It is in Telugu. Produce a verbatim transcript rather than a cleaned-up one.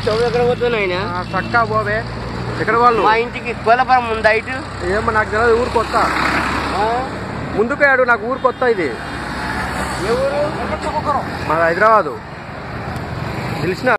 పోతావు ఎక్కడ పోతావు నాయన చక్కా పోవే ఎక్కడ వాళ్ళు మా ఇంటికి కోలపురం ఉందా ఇటు ఏమో నాకు తెలియదు ఊరు కొత్త ముందుకాడు నాకు ఊరు కొత్త ఇది ఏ ఊరు మన హైదరాబాదు తెలిసిన